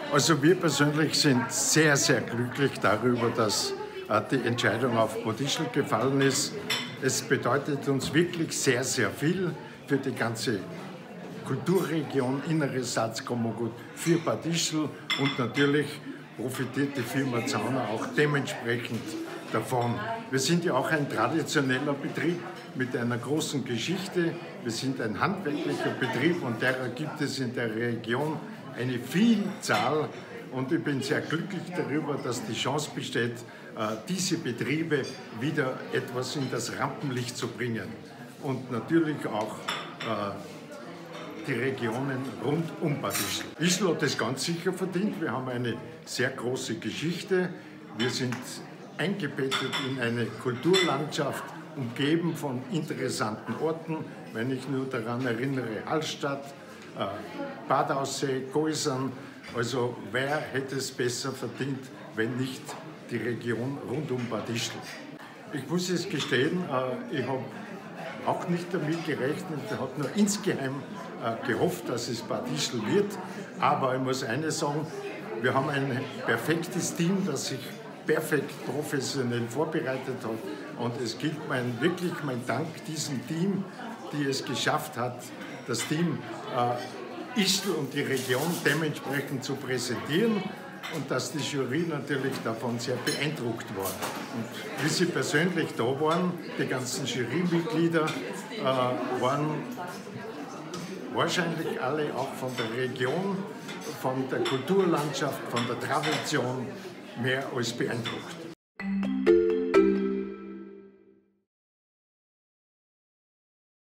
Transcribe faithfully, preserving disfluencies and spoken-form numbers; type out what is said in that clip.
Also wir persönlich sind sehr, sehr glücklich darüber, dass äh, die Entscheidung auf Bad Ischl gefallen ist. Es bedeutet uns wirklich sehr, sehr viel für die ganze Kulturregion, inneres Salzkammergut, für Bad Ischl, und natürlich profitiert die Firma Zauner auch dementsprechend davon. Wir sind ja auch ein traditioneller Betrieb mit einer großen Geschichte. Wir sind ein handwerklicher Betrieb und derer gibt es in der Region eine Vielzahl. Und ich bin sehr glücklich darüber, dass die Chance besteht, diese Betriebe wieder etwas in das Rampenlicht zu bringen. Und natürlich auch die Regionen rund um Bad Ischl. Ischl hat das ganz sicher verdient. Wir haben eine sehr große Geschichte. Wir sind eingebettet in eine Kulturlandschaft, umgeben von interessanten Orten. Wenn ich nur daran erinnere, Hallstatt, äh, Bad Aussee, Goisern. Also wer hätte es besser verdient, wenn nicht die Region rund um Bad Ischl? Ich muss es gestehen, äh, ich habe auch nicht damit gerechnet, ich habe nur insgeheim äh, gehofft, dass es Bad Ischl wird. Aber ich muss eines sagen, wir haben ein perfektes Team, das sich perfekt professionell vorbereitet hat. Und es gilt mein, wirklich mein Dank diesem Team, die es geschafft hat, das Team äh, Ischl und die Region dementsprechend zu präsentieren. Und dass die Jury natürlich davon sehr beeindruckt war. Und wie sie persönlich da waren, die ganzen Jurymitglieder, äh, waren wahrscheinlich alle auch von der Region, von der Kulturlandschaft, von der Tradition mehr als beeindruckt.